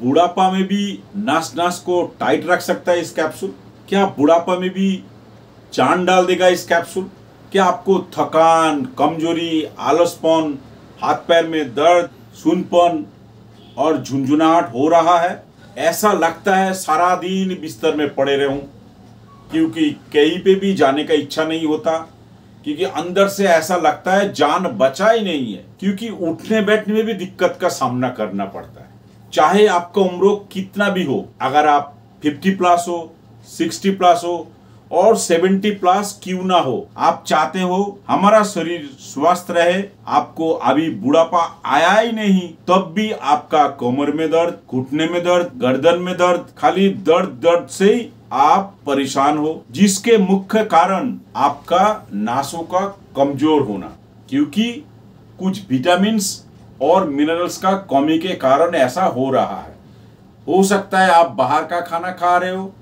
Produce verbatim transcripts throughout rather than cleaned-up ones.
बुढ़ापा में भी नस नस को टाइट रख सकता है इस कैप्सूल? क्या बुढ़ापा में भी जान डाल देगा इस कैप्सूल? क्या आपको थकान, कमजोरी, आलसपन, हाथ पैर में दर्द, सूनपन और झुंझुनाहट हो रहा है? ऐसा लगता है सारा दिन बिस्तर में पड़े रहूं, क्योंकि कहीं पे भी जाने का इच्छा नहीं होता, क्योंकि अंदर से ऐसा लगता है जान बचा ही नहीं है, क्योंकि उठने बैठने में भी दिक्कत का सामना करना पड़ता है। चाहे आपका उम्र कितना भी हो, अगर आप पचास प्लस हो, साठ प्लस हो और सत्तर प्लस क्यों ना हो, आप चाहते हो हमारा शरीर स्वस्थ रहे, आपको अभी बुढ़ापा आया ही नहीं, तब भी आपका कमर में दर्द, घुटने में दर्द, गर्दन में दर्द, खाली दर्द दर्द से ही आप परेशान हो, जिसके मुख्य कारण आपका नासों का कमजोर होना, क्योंकि कुछ विटामिन्स और मिनरल्स का कमी के कारण ऐसा हो रहा है। हो सकता है आप बाहर का खाना खा रहे हो,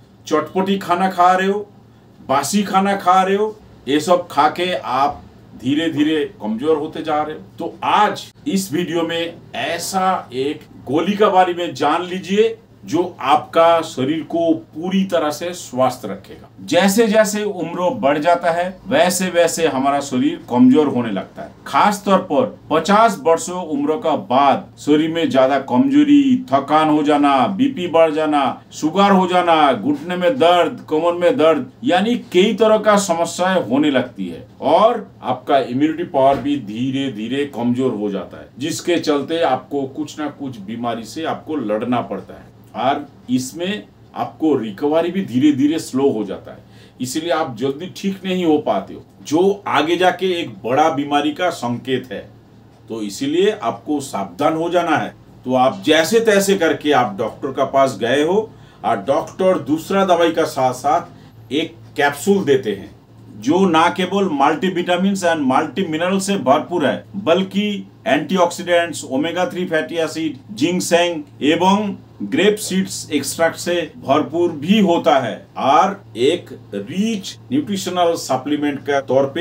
चटपटी खाना खा रहे हो, बासी खाना खा रहे हो, ये सब खा के आप धीरे धीरे कमजोर होते जा रहे हो। तो आज इस वीडियो में ऐसा एक गोली के बारे में जान लीजिए जो आपका शरीर को पूरी तरह से स्वस्थ रखेगा। जैसे जैसे उम्र बढ़ जाता है वैसे वैसे हमारा शरीर कमजोर होने लगता है। खास तौर पर पचास वर्षों उम्र का बाद शरीर में ज्यादा कमजोरी, थकान हो जाना, बीपी बढ़ जाना, शुगर हो जाना, घुटने में दर्द, कमर में दर्द, यानी कई तरह का समस्याएं होने लगती है और आपका इम्यूनिटी पावर भी धीरे धीरे कमजोर हो जाता है, जिसके चलते आपको कुछ ना कुछ बीमारी से आपको लड़ना पड़ता है और इसमें आपको रिकवरी भी धीरे धीरे स्लो हो जाता है, इसलिए आप जल्दी ठीक नहीं हो पाते हो, जो आगे जाके एक बड़ा बीमारी का संकेत है। तो इसीलिए आपको सावधान हो जाना है। तो आप जैसे तैसे करके आप डॉक्टर का पास गए हो और डॉक्टर दूसरा दवाई का साथ साथ एक कैप्सूल देते हैं जो ना केवल मल्टीविटामिन्स एंड मल्टी मिनरल से भरपूर है, बल्कि antioxidants, omega three fatty acid, ginseng एवं ग्रेप सीड्स एक्सट्रैक्ट से भरपूर भी होता है और एक रिच न्यूट्रिशनल सप्लीमेंट के तौर पे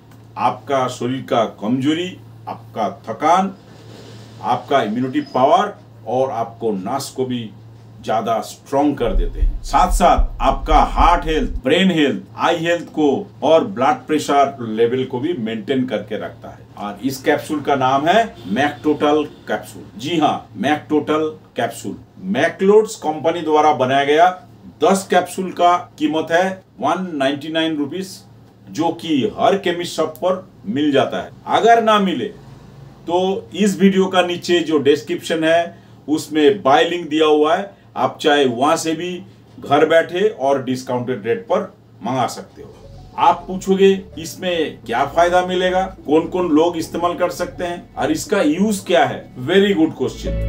आपका शरीर का कमजोरी, आपका थकान, आपका इम्यूनिटी पावर और आपको नस को भी ज्यादा स्ट्रॉन्ग कर देते हैं। साथ साथ आपका heart health, brain health, eye health को और ब्लड प्रेशर लेवल को भी मेंटेन करके रखता है। और इस कैप्सूल का नाम है मैकटोटल कैप्सूल। जी हाँ, मैकटोटल कैप्सूल मैक्लोड्स कंपनी द्वारा बनाया गया। दस कैप्सूल का कीमत है वन नाइन्टी नाइन रुपीज, जो कि हर केमिस्ट शॉप पर मिल जाता है। अगर ना मिले तो इस वीडियो का नीचे जो डिस्क्रिप्शन है उसमें बाय लिंक दिया हुआ है, आप चाहे वहां से भी घर बैठे और डिस्काउंटेड रेट पर मंगा सकते हो। आप पूछोगे इसमें क्या फायदा मिलेगा, कौन कौन लोग इस्तेमाल कर सकते हैं और इसका यूज क्या है? Very good question.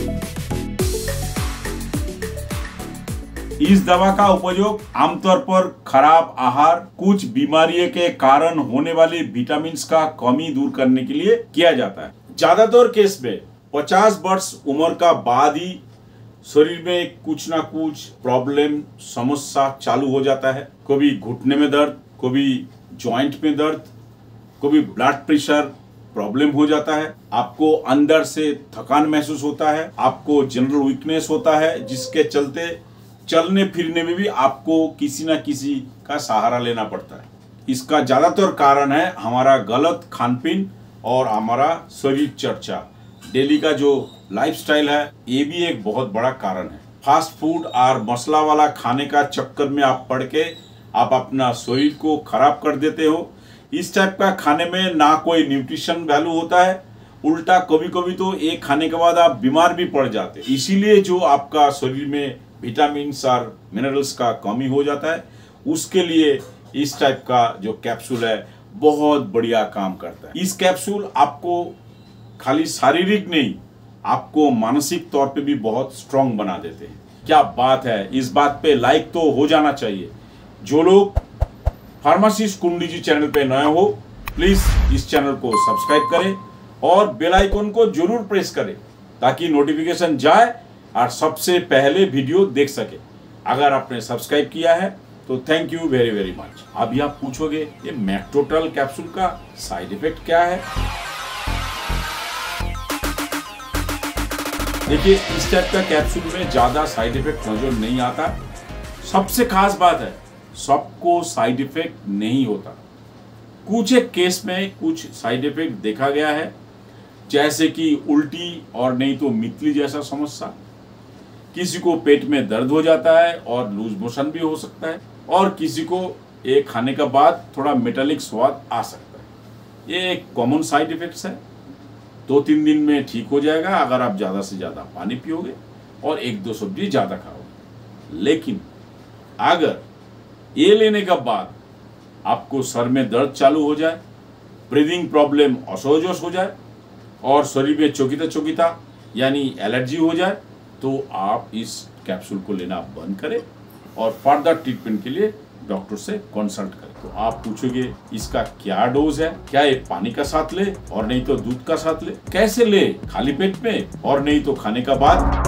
इस दवा का उपयोग आमतौर पर खराब आहार, कुछ बीमारियों के कारण होने वाली विटामिन का कमी दूर करने के लिए किया जाता है। ज्यादातर केस में पचास वर्ष उम्र का बाद ही शरीर में कुछ ना कुछ प्रॉब्लम, समस्या चालू हो जाता है। कभी घुटने में दर्द, कभी जॉइंट में दर्द, कभी ब्लड प्रेशर प्रॉब्लम हो जाता है, आपको अंदर से थकान महसूस होता है, आपको जनरल वीकनेस होता है, जिसके चलते चलने फिरने में भी आपको किसी ना किसी का सहारा लेना पड़ता है। इसका ज्यादातर कारण है हमारा गलत खानपीन और हमारा शरीर चर्चा, डेली का जो लाइफस्टाइल है, ये भी एक बहुत बड़ा कारण है। फास्ट फूड और मसाला वाला खाने का चक्कर में आप पड़ के आप अपना शरीर को खराब कर देते हो। इस टाइप का खाने में ना कोई न्यूट्रिशन वैल्यू होता है, उल्टा कभी कभी तो एक खाने के बाद आप बीमार भी पड़ जाते हैं। इसीलिए जो आपका शरीर में विटामिन और मिनरल्स का कमी हो जाता है, उसके लिए इस टाइप का जो कैप्सूल है बहुत बढ़िया काम करता है। इस कैप्सूल आपको खाली शारीरिक नहीं, आपको मानसिक तौर पे भी बहुत स्ट्रांग बना देते हैं। क्या बात है, इस बात पे लाइक तो हो जाना चाहिए। जो लोग फार्मासिस्ट कुंडी जी चैनल पे नए हो, प्लीज इस चैनल को सब्सक्राइब करें और बेल आइकन को जरूर प्रेस करें ताकि नोटिफिकेशन जाए और सबसे पहले वीडियो देख सके। अगर आपने सब्सक्राइब किया है तो thank you very very much. अभी आप पूछोगे ये मैकटोटल कैप्सूल का साइड इफेक्ट क्या है? देखिए, इस टाइप का कैप्सूल में ज़्यादा साइड इफेक्ट नजर नहीं आता। सबसे खास बात है, सबको साइड इफेक्ट नहीं होता। कुछ एक केस में कुछ साइड इफेक्ट देखा गया है, जैसे कि उल्टी और नहीं तो मितली जैसा समस्या। किसी को पेट में दर्द हो जाता है और लूज मोशन भी हो सकता है, और किसी को ये खाने के बाद थोड़ा मेटालिक स्वाद आ सकता है। ये एक कॉमन साइड इफेक्ट्स है। दो तीन दिन में ठीक हो जाएगा अगर आप ज़्यादा से ज़्यादा पानी पियोगे और एक दो सब्जी ज़्यादा खाओगे। लेकिन अगर ये लेने के बाद आपको सर में दर्द चालू हो जाए, ब्रीदिंग प्रॉब्लम असहज हो जाए और शरीर में चौकीता चौकीता यानी एलर्जी हो जाए, तो आप इस कैप्सूल को लेना बंद करें और फर्दर ट्रीटमेंट के लिए डॉक्टर से कंसल्ट करें। तो आप पूछोगे इसका क्या डोज है, क्या ये पानी का साथ ले और नहीं तो दूध का साथ ले, कैसे ले, खाली पेट में और नहीं तो खाने का बाद।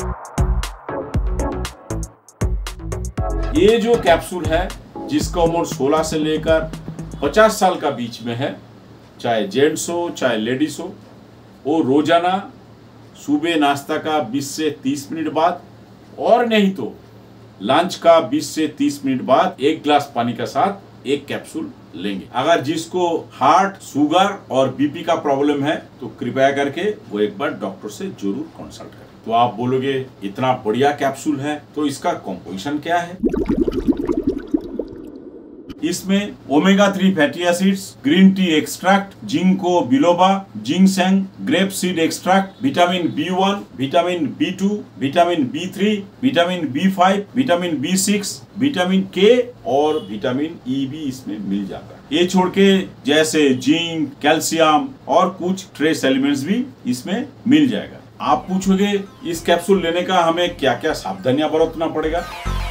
ये जो कैप्सूल है जिसका उम्र सोलह से लेकर पचास साल का बीच में है, चाहे जेंट्स हो चाहे लेडीज हो, वो रोजाना सुबह नाश्ता का बीस से तीस मिनट बाद और नहीं तो लंच का बीस से तीस मिनट बाद एक ग्लास पानी का साथ एक कैप्सूल लेंगे। अगर जिसको हार्ट, शुगर और बीपी का प्रॉब्लम है तो कृपया करके वो एक बार डॉक्टर से जरूर कंसल्ट करें। तो आप बोलोगे इतना बढ़िया कैप्सूल है तो इसका कॉम्पोजिशन क्या है? इसमें omega three fatty acids, green tea extract, ginkgo biloba, ginseng, grape seed extract, vitamin B one, vitamin B two, vitamin B three, vitamin B five, vitamin B six, vitamin K और vitamin E भी इसमें मिल जाता है। ये छोड़ के जैसे zinc, calcium और कुछ ट्रेस एलिमेंट्स भी इसमें मिल जाएगा। आप पूछोगे इस कैप्सूल लेने का हमें क्या क्या सावधानियां बरतना पड़ेगा?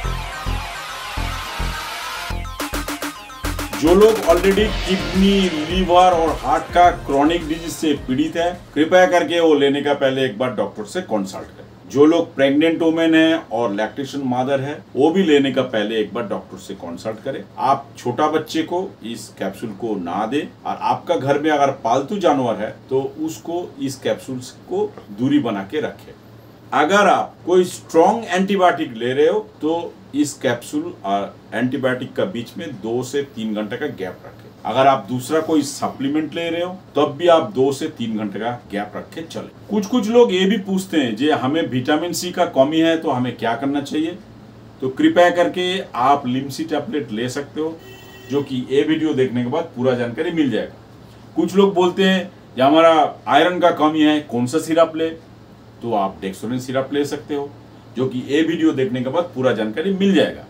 जो लोग ऑलरेडी किडनी, लीवर और हार्ट का क्रॉनिक डिजीज से पीड़ित है, कृपया करके वो लेने का पहले एक बार डॉक्टर से कंसल्ट करें। जो लोग प्रेग्नेंट वुमेन है और लैक्टेशन मदर है, वो भी लेने का पहले एक बार डॉक्टर से कंसल्ट करें। आप छोटा बच्चे को इस कैप्सूल को ना दें, और आपका घर में अगर पालतू जानवर है तो उसको इस कैप्सूल को दूरी बना के रखें। अगर आप कोई स्ट्रॉन्ग एंटीबायोटिक ले रहे हो तो इस कैप्सूल और एंटीबायोटिक का बीच में दो से तीन घंटे का गैप रखें। अगर आप दूसरा कोई सप्लीमेंट ले रहे हो तब भी आप दो से तीन घंटे का गैप रख के चले। कुछ कुछ लोग ये भी पूछते हैं जे हमें विटामिन सी का कमी है तो हमें क्या करना चाहिए? तो कृपया करके आप लिमसी टैबलेट ले सकते हो, जो कि ये वीडियो देखने के बाद पूरा जानकारी मिल जाएगा। कुछ लोग बोलते हैं कि हमारा आयरन का कमी है, कौन सा सिरप ले? तो आप डेक्सोरेन सिरप ले सकते हो, जो कि ये वीडियो देखने के बाद पूरा जानकारी मिल जाएगा।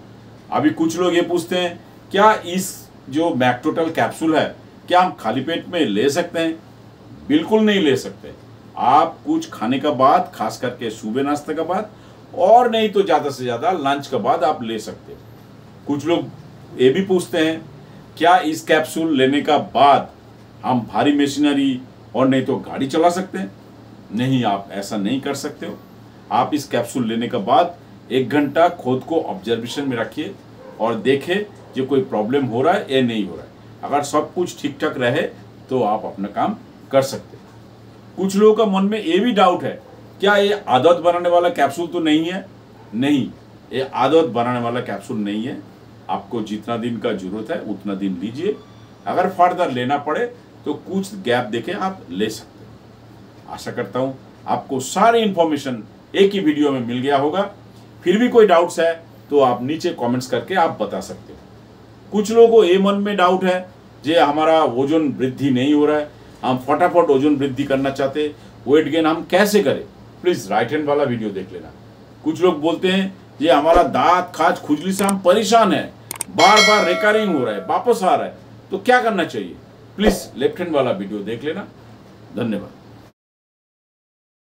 अभी कुछ लोग ये पूछते हैं क्या इस जो मैक्टोटल कैप्सूल है क्या हम खाली पेट में ले सकते हैं? बिल्कुल नहीं ले सकते। आप कुछ खाने का बाद, खास करके सुबह नाश्ते के बाद और नहीं तो ज्यादा से ज्यादा लंच के बाद आप ले सकते हो। कुछ लोग ये भी पूछते हैं क्या इस कैप्सूल लेने का बाद हम भारी मशीनरी और नहीं तो गाड़ी चला सकते हैं? नहीं, आप ऐसा नहीं कर सकते हो। आप इस कैप्सूल लेने के बाद एक घंटा खुद को ऑब्जर्वेशन में रखिए और देखें जो कोई प्रॉब्लम हो रहा है या नहीं हो रहा है। अगर सब कुछ ठीक ठाक रहे तो आप अपना काम कर सकते हैं। कुछ लोगों का मन में ये भी डाउट है क्या ये आदत बनाने वाला कैप्सूल तो नहीं है? नहीं, ये आदत बनाने वाला कैप्सूल नहीं है। आपको जितना दिन का जरूरत है उतना दिन लीजिए। अगर फर्दर लेना पड़े तो कुछ गैप देके आप ले सकते हैं। आशा करता हूँ आपको सारी इंफॉर्मेशन एक ही वीडियो में मिल गया होगा। फिर भी कोई डाउट्स है तो आप नीचे कमेंट्स करके आप बता सकते हो। कुछ लोगों को ये मन में डाउट है जे हमारा वजन वृद्धि नहीं हो रहा है, हम फटाफट वजन वृद्धि करना चाहते, वेट गेन हम कैसे करें? प्लीज राइट हैंड वाला वीडियो देख लेना। कुछ लोग बोलते हैं ये हमारा दांत, खाज, खुजली से हम परेशान है, बार बार रिकरिंग हो रहा है, वापस आ रहा है, तो क्या करना चाहिए? प्लीज लेफ्ट हैंड वाला वीडियो देख लेना। धन्यवाद।